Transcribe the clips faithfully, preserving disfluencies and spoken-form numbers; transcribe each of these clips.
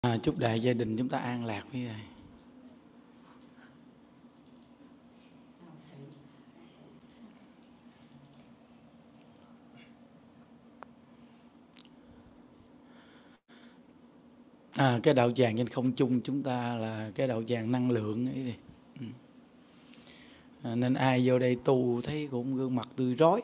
À, chúc đại gia đình chúng ta an lạc quý vị. À, cái đạo tràng trên không trung chúng ta là cái đạo tràng năng lượng ấy đi. Ừ. À, nên ai vô đây tu thấy cũng gương mặt tươi rói.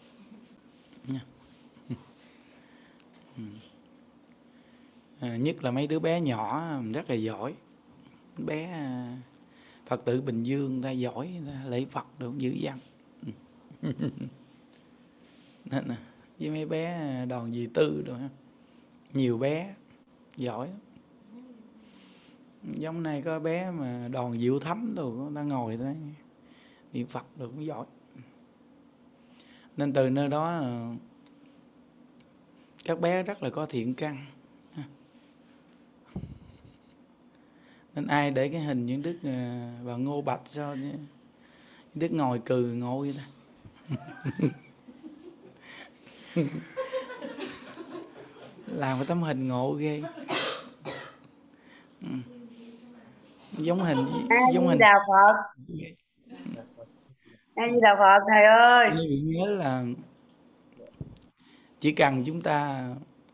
Ừ. À, nhất là mấy đứa bé nhỏ rất là giỏi. Bé Phật tử Bình Dương ta giỏi, ta lễ Phật được dữ dằn. Ừ. Nên nè, với mấy bé Đoàn Dì Tư rồi, nhiều bé giỏi. Giống này có bé mà Đoàn Diệu Thấm rồi, ta ngồi đó niệm Phật được cũng giỏi. Nên từ nơi đó các bé rất là có thiện căn. Nên ai để cái hình những Đức và Ngô Bạch sao chứ? Đức ngồi cừ ngộ vậy ta. Làm cái tấm hình ngộ ghê. Ừ. Giống hình giống hình Đà Phật. A Di Đà Phật thầy ơi. Như bị nhớ là chỉ cần chúng ta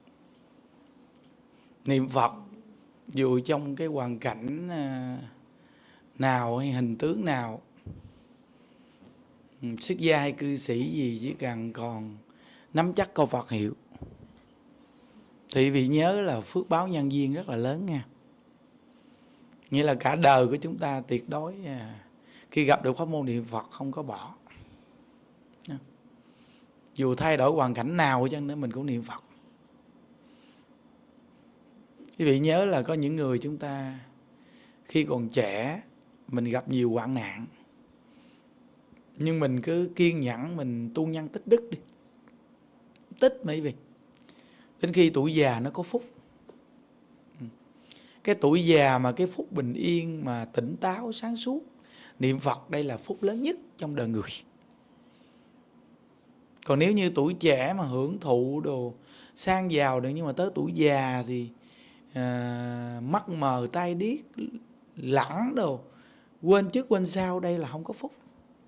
niệm Phật dù trong cái hoàn cảnh nào hay hình tướng nào, xuất gia hay cư sĩ gì, chỉ cần còn nắm chắc câu Phật hiệu thì vị nhớ là phước báo nhân duyên rất là lớn nha. Nghĩa là cả đời của chúng ta tuyệt đối khi gặp được pháp môn niệm Phật không có bỏ. Dù thay đổi hoàn cảnh nào chăng nữa mình cũng niệm Phật. Quý vị nhớ là có những người chúng ta khi còn trẻ mình gặp nhiều hoạn nạn, nhưng mình cứ kiên nhẫn mình tu nhân tích đức đi. Tích mấy vị. Đến khi tuổi già nó có phúc. Cái tuổi già mà cái phúc bình yên mà tỉnh táo sáng suốt, niệm Phật đây là phúc lớn nhất trong đời người. Còn nếu như tuổi trẻ mà hưởng thụ đồ sang giàu được, nhưng mà tới tuổi già thì à, mắt mờ tai điếc lẳng đồ, quên trước quên sau, đây là không có phúc.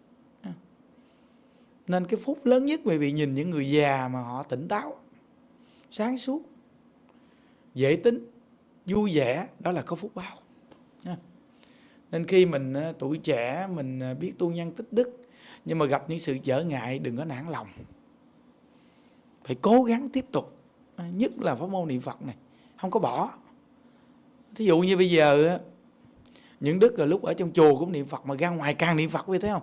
Nên cái phúc lớn nhất quý vị nhìn những người già mà họ tỉnh táo, sáng suốt, dễ tính, vui vẻ, đó là có phúc báo. Nên khi mình tuổi trẻ mình biết tu nhân tích đức, nhưng mà gặp những sự trở ngại đừng có nản lòng, phải cố gắng tiếp tục. Nhất là pháp môn niệm Phật này không có bỏ. Thí dụ như bây giờ những Đức lúc ở trong chùa cũng niệm Phật, mà ra ngoài càng niệm Phật, quý thấy không?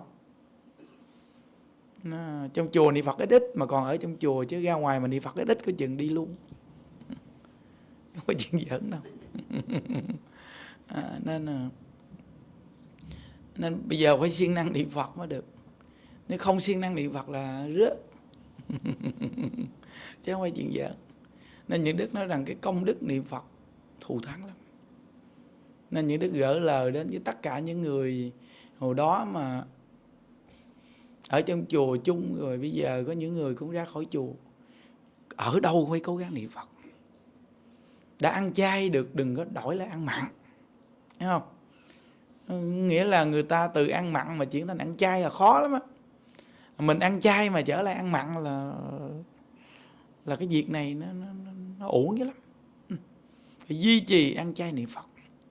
Trong chùa niệm Phật ít ít, mà còn ở trong chùa chứ ra ngoài mà niệm Phật ít ít có chừng đi luôn, không có chuyện giỡn đâu. à, nên nên bây giờ phải siêng năng niệm Phật mới được. Nếu không siêng năng niệm Phật là rớt. Chứ không phải chuyện giỡn. Nên những Đức nói rằng cái công đức niệm Phật thù thắng lắm. Nên những Đức gửi lời đến với tất cả những người hồi đó mà ở trong chùa chung, rồi bây giờ có những người cũng ra khỏi chùa, ở đâu phải cố gắng niệm Phật. Đã ăn chay được đừng có đổi lại ăn mặn, thấy không? Nghĩa là người ta từ ăn mặn mà chuyển thành ăn chay là khó lắm á. Mình ăn chay mà trở lại ăn mặn là là cái việc này nó nó, nó uổng dữ lắm. Phải duy trì ăn chay niệm Phật.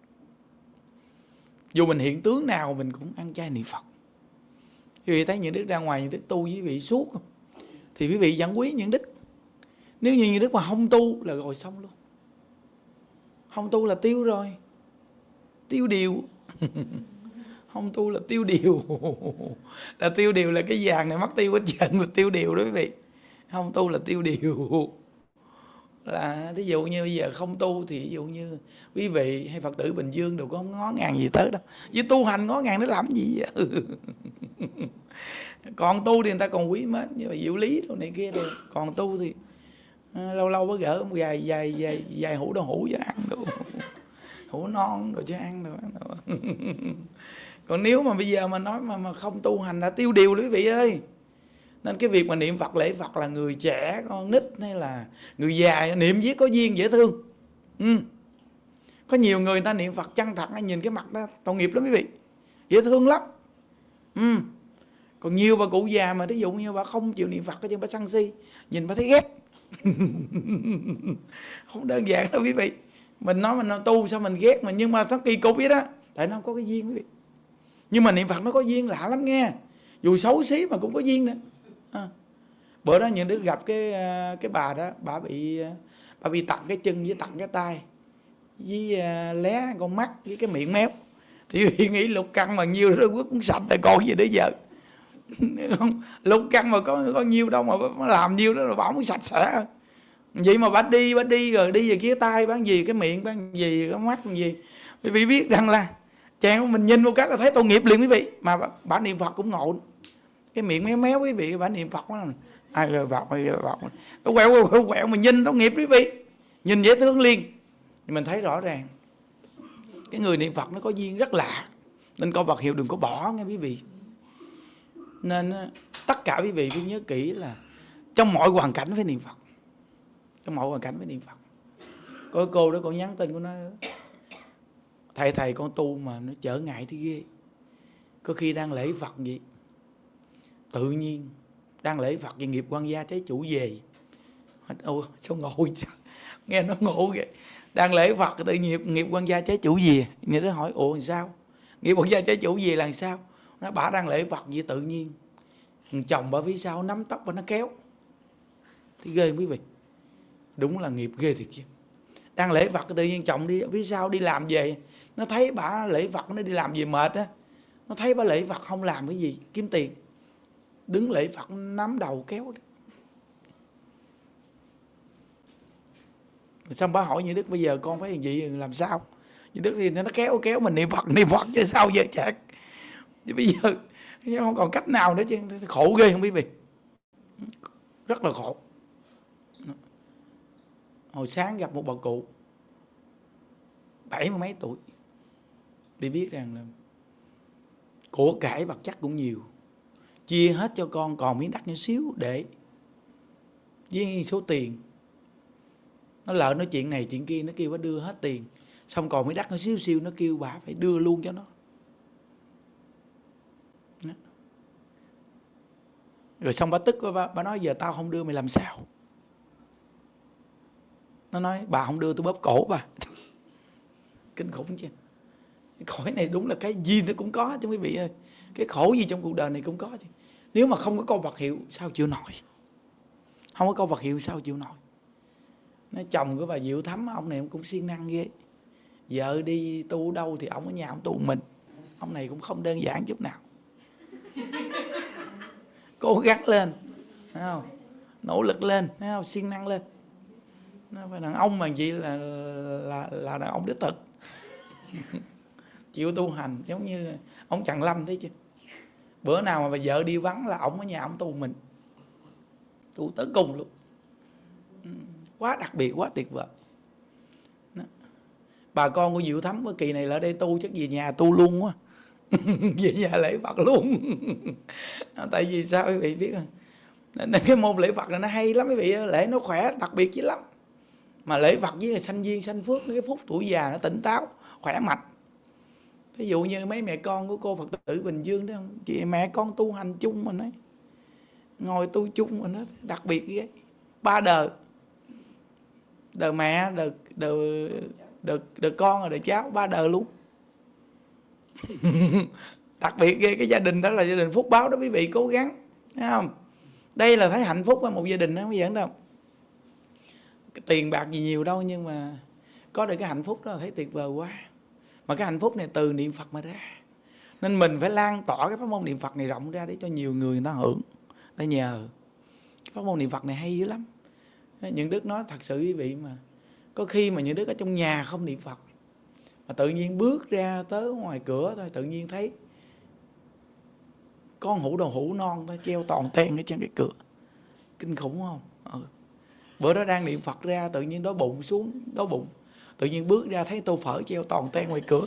Dù mình hiện tướng nào mình cũng ăn chay niệm Phật. Quý vị thấy những Đức ra ngoài những Đức tu với quý vị suốt không? Thì quý vị vẫn quý những Đức. Nếu như những Đức mà không tu là rồi xong luôn. Không tu là tiêu rồi. Tiêu điều. Không tu là tiêu điều. Là tiêu điều là cái vàng này mất tiêu hết trơn, là tiêu điều đó quý vị. Không tu là tiêu điều. Là ví dụ như bây giờ không tu thì ví dụ như quý vị hay Phật tử Bình Dương đều có không ngó ngàng gì tới đâu. Với tu hành ngó ngàng nó làm gì vậy? Còn tu thì người ta còn quý mến, như là diệu lý đồ này kia rồi. Còn tu thì à, lâu lâu có gỡ một vài vài vài vài hũ đậu hũ cho ăn đồ. Hũ non rồi cho ăn rồi. Còn nếu mà bây giờ mà nói mà mà không tu hành là tiêu điều quý vị ơi. Nên cái việc mà niệm Phật lễ Phật là người trẻ, con nít hay là người già niệm viết có duyên dễ thương. Ừ. Có nhiều người, người ta niệm Phật chân thật, nhìn cái mặt đó tội nghiệp lắm quý vị, dễ thương lắm. Ừ. Còn nhiều bà cụ già mà ví dụ như bà không chịu niệm Phật chứ bà sân si, nhìn bà thấy ghét. Không đơn giản đâu quý vị. Mình nói mình tu sao mình ghét mà, nhưng mà nó kỳ cục vậy đó, tại nó không có cái duyên quý vị. Nhưng mà niệm Phật nó có duyên lạ lắm nghe, dù xấu xí mà cũng có duyên nữa. À. Bữa đó những đứa gặp cái cái bà đó, bà bị bà bị tặng cái chân với tặng cái tay với lé con mắt với cái miệng méo. Thì nghĩ lục căn mà nhiêu đó quất cũng sạch rồi còn gì nữa giờ. Không, lục căn mà có có nhiêu đâu mà làm nhiêu đó rồi bảo mới sạch sẽ. Vậy mà bà đi bà đi rồi đi về kia tay bán gì, cái miệng bán gì, cái mắt bán gì. Quý vị biết rằng là chàng mình nhìn một cái là thấy tội nghiệp liền quý vị. Mà bà, bà niệm Phật cũng ngộ. Cái miệng méo méo quý vị, bà niệm Phật quá. Ai rồi Phật, ai rồi Phật. Nó quẹo quẹo quẹo mà nhìn tội nghiệp quý vị. Nhìn dễ thương liền. thì mình thấy rõ ràng cái người niệm Phật nó có duyên rất lạ, nên câu Phật hiệu đừng có bỏ nghe quý vị. Nên tất cả quý vị phải nhớ kỹ là trong mọi hoàn cảnh phải niệm Phật, trong mọi hoàn cảnh phải niệm Phật. Có cô đó, cô nhắn tin, cô nói thầy thầy con tu mà nó trở ngại thế ghê. Có khi đang lễ Phật vậy, tự nhiên đang lễ Phật về nghiệp quan gia trái chủ về. Ôi sao ngộ sao? Nghe nó ngộ vậy. Đang lễ Phật tự nhiên nghiệp quan gia trái chủ về. Người đó hỏi ủa làm sao? Nghiệp quan gia trái chủ về là làm sao? Nó bả đang lễ Phật vậy tự nhiên chồng bà phía sau nắm tóc bà nó kéo. Thì ghê quý vị. Đúng là nghiệp ghê thiệt chứ. Đang lễ Phật tự nhiên chồng đi phía sau đi làm về, nó thấy bà lễ Phật nó đi làm về mệt á, nó thấy bà lễ Phật không làm cái gì kiếm tiền, đứng lễ Phật nắm đầu kéo đi. Xong bà hỏi Như Đức bây giờ con phải làm gì làm sao? Như Đức thì nó kéo kéo mình niệm Phật niệm Phật chứ sao giờ chạc. Chứ bây giờ không còn cách nào nữa chứ, khổ ghê không quý vị, rất là khổ. Hồi sáng gặp một bà cụ bảy mươi mấy tuổi, đi biết rằng là của cải vật chất cũng nhiều, chia hết cho con còn miếng đất nhỏ xíu để với số tiền. Nó lỡ nói chuyện này chuyện kia, nó kêu bà đưa hết tiền, xong còn miếng đất nó xíu xíu, nó kêu bà phải đưa luôn cho nó. Đó. Rồi xong bà tức, bà, bà nói giờ tao không đưa mày làm sao? Nó nói bà không đưa tôi bóp cổ bà. Kinh khủng chứ. Cái khổ này đúng là cái gì nó cũng có chứ quý vị ơi. Cái khổ gì trong cuộc đời này cũng có chứ. Nếu mà không có câu Phật hiệu sao chịu nổi? Không có câu Phật hiệu sao chịu nổi? Nói chồng của bà Diệu Thắm, ông này cũng siêng năng ghê. Vợ đi tu đâu thì ông ở nhà ông tu mình. Ông này cũng không đơn giản chút nào. Cố gắng lên, thấy không? Nỗ lực lên, thấy không? Siêng năng lên. Nó phải đàn ông mà chị là là là đàn ông đích thực. Chịu tu hành giống như ông Trần Lâm thấy chứ. Bữa nào mà bà vợ đi vắng là ông ở nhà ông tu mình, tu tới cùng luôn. Quá đặc biệt, quá tuyệt vời. Đó. Bà con của Diệu Thắm cái kỳ này là ở đây tu chắc về nhà tu luôn quá. Về nhà lễ Phật luôn. Tại vì sao quý vị biết không? Nên cái môn lễ Phật này nó hay lắm quý vị, lễ nó khỏe đặc biệt chứ lắm. Mà lễ Phật với sanh duyên sanh phước, cái phút tuổi già nó tỉnh táo, khỏe mạnh. Ví dụ như mấy mẹ con của cô Phật tử Bình Dương đó, chị mẹ con tu hành chung mà nói, ngồi tu chung mà nó đặc biệt ghê. Ba đời, đời mẹ, đời đời đời, đời con rồi đời cháu, ba đời luôn. Đặc biệt ghê. Cái gia đình đó là gia đình phúc báo đó quý vị, cố gắng, thấy không? Đây là thấy hạnh phúc của một gia đình đó, không giỡn đâu. Cái tiền bạc gì nhiều đâu, nhưng mà có được cái hạnh phúc đó là thấy tuyệt vời quá. Mà cái hạnh phúc này từ niệm Phật mà ra, nên mình phải lan tỏa cái pháp môn niệm Phật này rộng ra để cho nhiều người người ta hưởng, ta nhờ. Cái pháp môn niệm Phật này hay dữ lắm. Những Đức nói thật sự quý vị, mà có khi mà những Đức ở trong nhà không niệm Phật, mà tự nhiên bước ra tới ngoài cửa thôi, tự nhiên thấy con hũ đầu hũ non ta treo toàn ten ở trên cái cửa. Kinh khủng không? Ừ. Bữa đó đang niệm Phật ra, tự nhiên đói bụng xuống, đói bụng, tự nhiên bước ra thấy tô phở treo toàn ten ngoài cửa.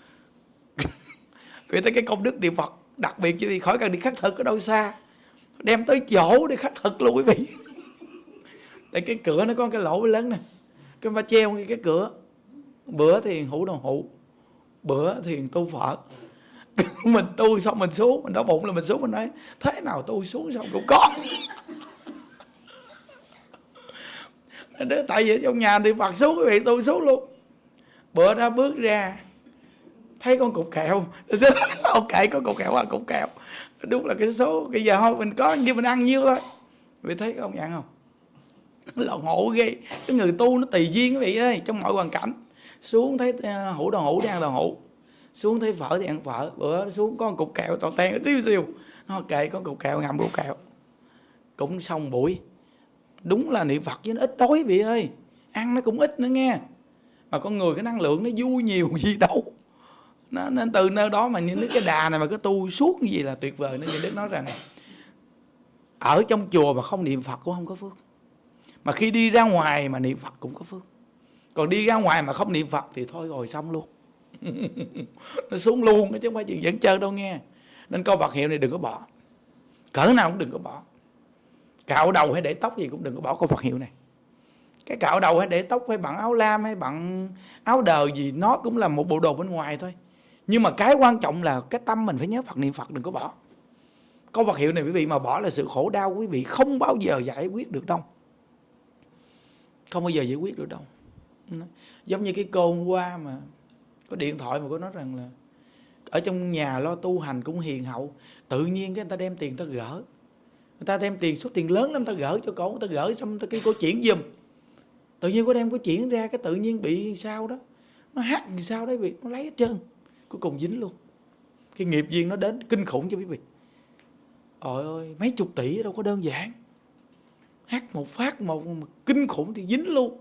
Vì thấy cái công đức niệm Phật đặc biệt chứ, vì khỏi cần đi khắc thực ở đâu xa, đem tới chỗ để khắc thực luôn quý vị. Tại cái cửa nó có cái lỗ lớn nè, cái mà treo cái cửa bữa thì hủ đồ hủ, bữa thì tu phở. Mình tu xong mình xuống, mình đói bụng là mình xuống, mình nói thế nào tu xuống xong cũng có. Tại vì trong nhà thì Phật xuống, quý vị tu xuống luôn. Bữa đó bước ra thấy con cục kẹo, ok có cục kẹo à, cục kẹo đúng là cái số bây giờ thôi mình có như mình ăn nhiêu thôi. Quý vị thấy không, nhận không? Là ngộ ghê. Cái người tu nó tùy duyên quý vị ơi, trong mọi hoàn cảnh. Xuống thấy uh, hủ đồ hủ thì ăn đồ hủ, xuống thấy phở thì ăn phở. Bữa xuống có một cục kẹo tò ten tiêu xìu, nó kệ có cục kẹo, ngậm cục kẹo cũng xong buổi. Đúng là niệm Phật chứ nó ít đói quý vị ơi, ăn nó cũng ít nữa nghe. Mà con người cái năng lượng nó vui nhiều gì đâu. Nó, nên từ nơi đó mà những cái đà này mà cứ tu suốt như vậy là tuyệt vời. Nên Như Đức nói rằng ở trong chùa mà không niệm Phật cũng không có phước, mà khi đi ra ngoài mà niệm Phật cũng có phước. Còn đi ra ngoài mà không niệm Phật thì thôi rồi xong luôn. Nó xuống luôn chứ không phải chuyện dẫn chơi đâu nghe. Nên câu Phật hiệu này đừng có bỏ, cỡ nào cũng đừng có bỏ. Cạo đầu hay để tóc gì cũng đừng có bỏ câu Phật hiệu này. Cái cạo đầu hay để tóc hay bận áo lam hay bận áo đờ gì, nó cũng là một bộ đồ bên ngoài thôi. Nhưng mà cái quan trọng là cái tâm mình phải nhớ Phật, niệm Phật đừng có bỏ. Câu Phật hiệu này quý vị mà bỏ là sự khổ đau, quý vị không bao giờ giải quyết được đâu. Không bao giờ giải quyết được đâu. Giống như cái cô hôm qua mà có điện thoại mà cô nói rằng là ở trong nhà lo tu hành cũng hiền hậu, tự nhiên cái người ta đem tiền ta gỡ. Người ta đem tiền số tiền lớn lắm ta gỡ cho cổ, người ta gỡ xong người ta kêu cô chuyển giùm. Tự nhiên cô đem cô chuyển ra cái tự nhiên bị sao đó, nó hack làm sao đấy vị, nó lấy hết trơn. Cuối cùng dính luôn. Cái nghiệp duyên nó đến kinh khủng cho quý vị. Ôi ơi, mấy chục tỷ đâu có đơn giản. Hack một phát một, một kinh khủng thì dính luôn.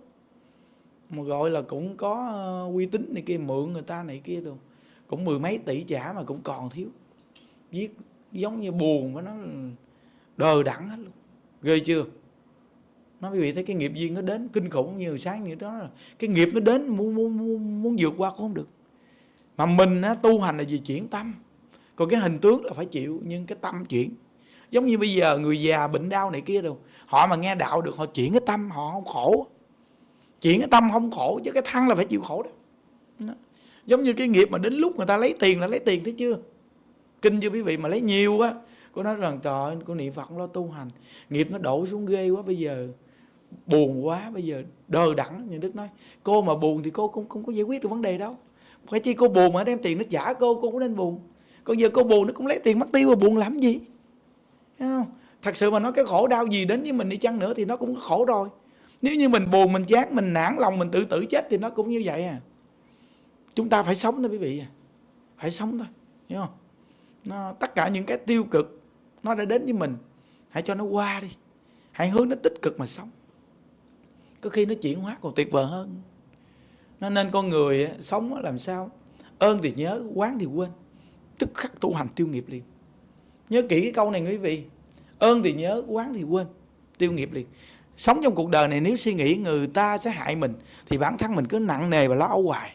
Mà gọi là cũng có uh, uy tín này kia, mượn người ta này kia đâu, cũng mười mấy tỷ trả mà cũng còn thiếu. Viết giống như buồn với nó đờ đẫn hết luôn. Ghê chưa? Nó quý vị thấy cái nghiệp duyên nó đến kinh khủng như sáng như đó, là cái nghiệp nó đến muốn muốn muốn, muốn vượt qua cũng không được. Mà mình á, tu hành là gì? Chuyển tâm. Còn cái hình tướng là phải chịu, nhưng cái tâm chuyển. Giống như bây giờ người già bệnh đau này kia đâu, họ mà nghe đạo được, họ chuyển cái tâm, họ không khổ. Chuyển cái tâm không khổ, chứ cái thân là phải chịu khổ đó. Đó. Giống như cái nghiệp mà đến lúc người ta lấy tiền là lấy tiền, thấy chưa? Kinh chưa quý vị? Mà lấy nhiều á, cô nói rằng trời ơi, cô niệm Phật lo tu hành, nghiệp nó đổ xuống ghê quá, bây giờ buồn quá, bây giờ đờ đẫn. Như Đức nói, cô mà buồn thì cô cũng không có giải quyết được vấn đề đâu. Phải chi cô buồn mà đem tiền nó trả cô, cô cũng nên buồn. Còn giờ cô buồn nó cũng lấy tiền mất tiêu, mà buồn làm gì? Thấy không? Thật sự mà nói cái khổ đau gì đến với mình đi chăng nữa thì nó cũng khổ rồi. Nếu như mình buồn, mình chán, mình nản lòng, mình tự tử chết thì nó cũng như vậy à. Chúng ta phải sống thôi quý vị à. Phải sống thôi, hiểu không? Nó, tất cả những cái tiêu cực nó đã đến với mình, hãy cho nó qua đi. Hãy hướng nó tích cực mà sống. Có khi nó chuyển hóa còn tuyệt vời hơn. Nó nên con người sống làm sao ơn thì nhớ, quán thì quên, tức khắc tu hành tiêu nghiệp liền. Nhớ kỹ cái câu này quý vị. Ơn thì nhớ, quán thì quên, tiêu nghiệp liền. Sống trong cuộc đời này nếu suy nghĩ người ta sẽ hại mình thì bản thân mình cứ nặng nề và lo âu hoài.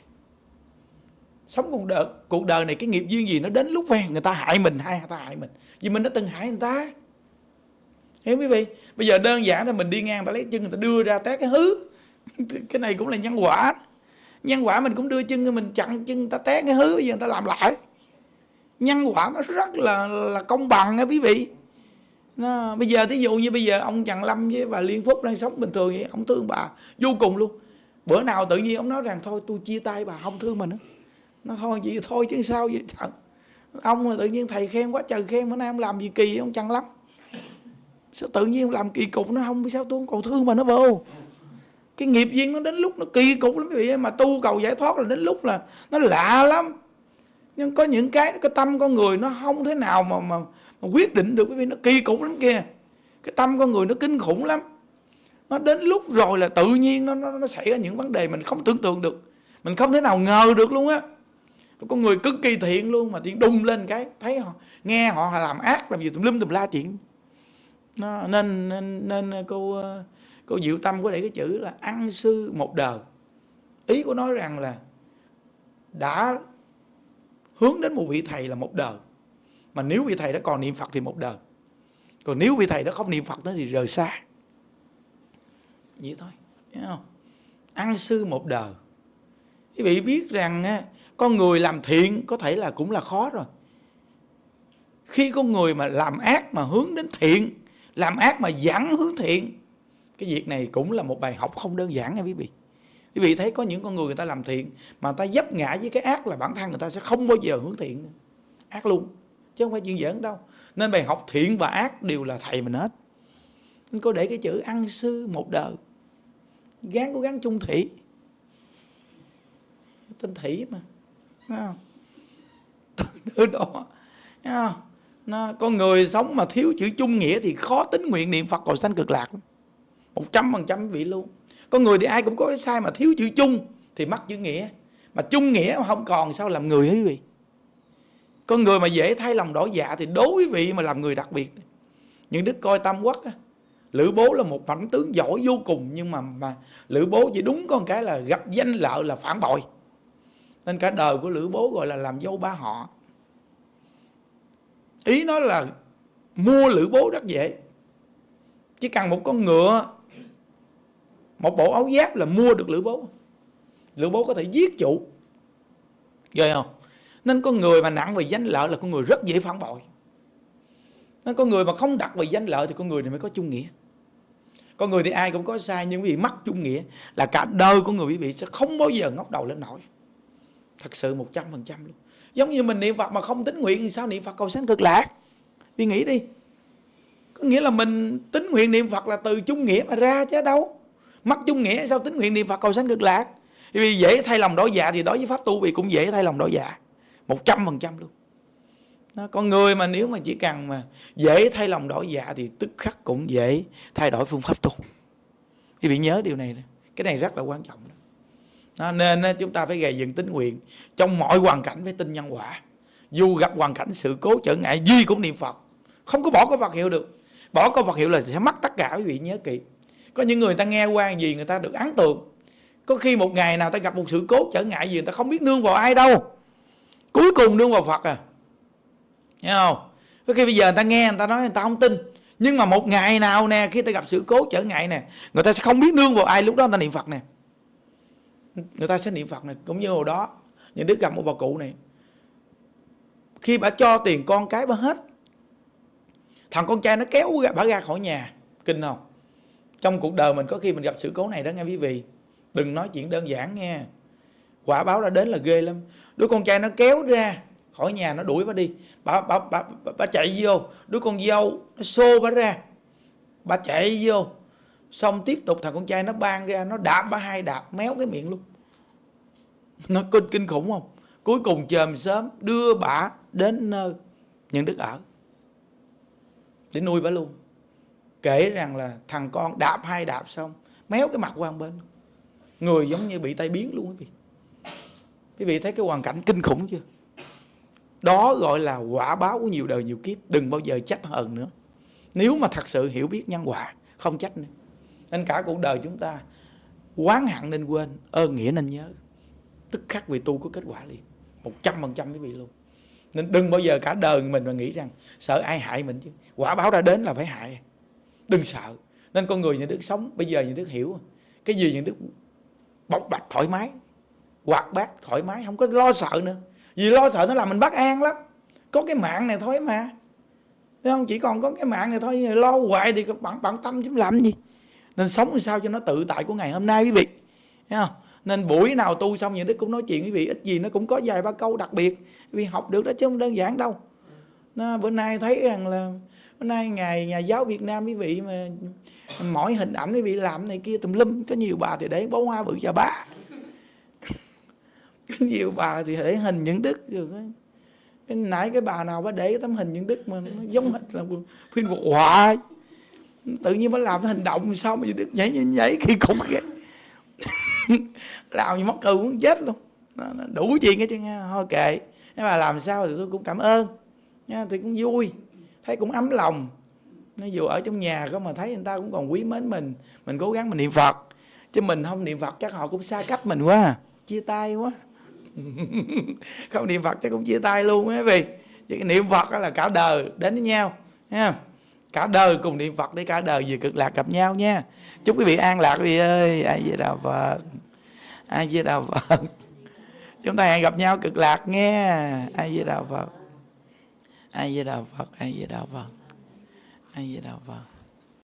Sống cuộc đời, cuộc đời này cái nghiệp duyên gì nó đến lúc quen người ta hại mình hay người ta hại mình, vì mình đã từng hại người ta. Hiểu quý vị? Bây giờ đơn giản là mình đi ngang, ta lấy chân người ta đưa ra té cái hứ. Cái này cũng là nhân quả. Nhân quả mình cũng đưa chân, mình chặn chân người ta té cái hứ, bây giờ người ta làm lại. Nhân quả nó rất là, là công bằng nha quý vị. Nó, bây giờ thí dụ như bây giờ ông Trần Lâm với bà Liên Phúc đang sống bình thường vậy, ông thương bà vô cùng luôn. Bữa nào tự nhiên ông nói rằng thôi tôi chia tay bà, không thương mình nữa. Nó thôi vậy thôi chứ sao vậy? Ông mà tự nhiên thầy khen quá trời khen, bữa nay ông làm gì kỳ vậy ông Trần Lâm? Sao tự nhiên ông làm kỳ cục, nó không biết sao tôi không còn thương mà nó bồ. Cái nghiệp duyên nó đến lúc nó kỳ cục lắm quý vị, mà tu cầu giải thoát là đến lúc là nó lạ lắm. Nhưng có những cái cái tâm con người nó không thể nào mà, mà, mà quyết định được, bởi vì nó kỳ cục lắm kìa. Cái tâm con người nó kinh khủng lắm. Nó đến lúc rồi là tự nhiên nó, nó, nó xảy ra những vấn đề mình không tưởng tượng được, mình không thể nào ngờ được luôn á. Con người cực kỳ thiện luôn mà tiếng đùng lên cái thấy họ, nghe họ làm ác làm gì tùm lum tùm la chuyện. Nó, nên, nên nên cô cô Diệu Tâm có để cái chữ là ăn sư một đời. Ý của nói rằng là đã hướng đến một vị thầy là một đời, mà nếu vị thầy đó còn niệm Phật thì một đời, còn nếu vị thầy đó không niệm Phật nữa thì rời xa. Vậy thôi, hiểu không? Ăn sư một đời. Quý vị biết rằng á, con người làm thiện có thể là cũng là khó rồi. Khi con người mà làm ác mà hướng đến thiện, làm ác mà dẫn hướng thiện, cái việc này cũng là một bài học không đơn giản nha quý vị. Quý vị thấy có những con người người ta làm thiện mà người ta dấp ngã với cái ác là bản thân người ta sẽ không bao giờ hướng thiện nữa. Ác luôn, chứ không phải chuyện giỡn đâu. Nên bài học thiện và ác đều là thầy mình hết. Nên có để cái chữ ăn sư một đời, gán cố gắng chung thủy. Tên Thủy mà, thấy không? Từ đó, thấy không? Nó, con người sống mà thiếu chữ chung nghĩa thì khó tín nguyện niệm Phật cầu sanh cực lạc. Một trăm phần trăm quý vị luôn. Con người thì ai cũng có cái sai, mà thiếu chữ chung thì mất chữ nghĩa. Mà chung nghĩa mà không còn sao làm người hả quý vị? Con người mà dễ thay lòng đổi dạ thì đố quý vị mà làm người đặc biệt. Những đức coi Tam Quốc á, Lữ Bố là một phẩm tướng giỏi vô cùng, nhưng mà, mà Lữ Bố chỉ đúng con cái là gặp danh lợi là phản bội. Nên cả đời của Lữ Bố gọi là làm dâu ba họ. Ý nói là mua Lữ Bố rất dễ. Chỉ cần một con ngựa, một bộ áo giáp là mua được Lữ Bố. Lữ Bố có thể giết chủ, ghê không? Nên con người mà nặng về danh lợi là con người rất dễ phản bội. Nên con người mà không đặt về danh lợi thì con người này mới có chung nghĩa. Con người thì ai cũng có sai, nhưng quý vị mắc chung nghĩa là cả đời của người quý vị sẽ không bao giờ ngóc đầu lên nổi. Thật sự một trăm phần trăm luôn. Giống như mình niệm Phật mà không tín nguyện thì sao niệm Phật cầu sanh cực lạc? Vì nghĩ đi. Có nghĩa là mình tín nguyện niệm Phật là từ chung nghĩa mà ra chứ đâu. Mắc chung nghĩa sao tín nguyện niệm Phật cầu sanh cực lạc? Vì dễ thay lòng đổi dạ thì đối với pháp tu vì cũng dễ thay lòng đổi dạ. Một trăm phần trăm luôn. Đó, con người mà nếu mà chỉ cần mà dễ thay lòng đổi dạ thì tức khắc cũng dễ thay đổi phương pháp tu. Quý vị nhớ điều này đó. Cái này rất là quan trọng đó. Đó, nên chúng ta phải gầy dựng tín nguyện. Trong mọi hoàn cảnh phải tin nhân quả. Dù gặp hoàn cảnh sự cố trở ngại gì cũng niệm Phật. Không có bỏ câu Phật hiệu được. Bỏ câu Phật hiệu là sẽ mất tất cả, quý vị nhớ kỹ. Có những người ta nghe qua gì người ta được ấn tượng. Có khi một ngày nào ta gặp một sự cố trở ngại gì người ta không biết nương vào ai đâu. Cuối cùng nương vào Phật à. Thấy không? Có khi bây giờ người ta nghe người ta nói người ta không tin. Nhưng mà một ngày nào nè khi ta gặp sự cố trở ngại nè, người ta sẽ không biết nương vào ai, lúc đó người ta niệm Phật nè. Người ta sẽ niệm Phật này. Cũng như hồi đó những đứa gặp một bà cụ này, khi bà cho tiền con cái bà hết, thằng con trai nó kéo bà ra khỏi nhà. Kinh không? Trong cuộc đời mình có khi mình gặp sự cố này đó nghe quý vị. Đừng nói chuyện đơn giản nghe. Quả báo đã đến là ghê lắm. Đứa con trai nó kéo ra khỏi nhà, nó đuổi bà đi. Bà, bà, bà, bà, bà chạy vô. Đứa con dâu nó xô bà ra. Bà chạy vô. Xong tiếp tục thằng con trai nó bang ra, nó đạp bà hai đạp, méo cái miệng luôn. Nó kinh, kinh khủng không? Cuối cùng chòm sớm đưa bà đến nơi những đức ở để nuôi bà luôn. Kể rằng là thằng con đạp hai đạp xong méo cái mặt qua một bên, người giống như bị tai biến luôn quý vị. Quý vị thấy cái hoàn cảnh kinh khủng chưa? Đó gọi là quả báo của nhiều đời nhiều kiếp. Đừng bao giờ trách hờn nữa. Nếu mà thật sự hiểu biết nhân quả, không trách nữa. Nên cả cuộc đời chúng ta oán hận nên quên, ơn nghĩa nên nhớ. Tức khắc vì tu có kết quả liền. Một trăm phần trăm quý vị luôn. Nên đừng bao giờ cả đời mình mà nghĩ rằng sợ ai hại mình chứ. Quả báo đã đến là phải hại. Đừng sợ. Nên con người nhà Đức sống bây giờ nhà Đức hiểu cái gì nhà Đức bộc bạch thoải mái, hoạt bát thoải mái, không có lo sợ nữa. Vì lo sợ nó làm mình bất an lắm. Có cái mạng này thôi mà, thấy không? Chỉ còn có cái mạng này thôi, lo hoài thì bạn bạn tâm chứ làm gì. Nên sống sao cho nó tự tại của ngày hôm nay quý vị, thấy không? Nên buổi nào tu xong nhà Đức cũng nói chuyện quý vị, ít gì nó cũng có vài ba câu đặc biệt quý vị học được đó chứ không đơn giản đâu. Nó, bữa nay thấy rằng là bữa nay ngày nhà giáo Việt Nam quý vị mà mỗi hình ảnh quý vị làm này kia tùm lum. Có nhiều bà thì để bó hoa bự cho bá, có nhiều bà thì để hình những Đức rồi. Cái nãy cái bà nào bà để cái tấm hình những Đức mà nó giống hệt là phim hoạt họa, tự nhiên bà làm cái hành động sao mà Đức nhảy nhảy nhảy kỳ cục vậy. Làm như mắc cười muốn chết luôn. Nó, nó đủ chuyện hết chứ nha. Thôi kệ, nếu bà làm sao thì tôi cũng cảm ơn nha, thì cũng vui, thấy cũng ấm lòng. Nó dù ở trong nhà không mà thấy người ta cũng còn quý mến mình, mình cố gắng mình niệm Phật, chứ mình không niệm Phật chắc họ cũng xa cách mình quá, chia tay quá. Không niệm Phật chắc cũng chia tay luôn á vì vậy, niệm Phật là cả đời đến với nhau nha. Cả đời cùng niệm Phật để cả đời về cực lạc gặp nhau nha. Chúc quý vị an lạc quý vị ơi. Ai Di Đà Phật. Ai Di Đà Phật. Chúng ta hẹn gặp nhau cực lạc nghe. A Di Đà Phật. A Di Đà Phật. A Di Đà Phật. A Di Đà Phật.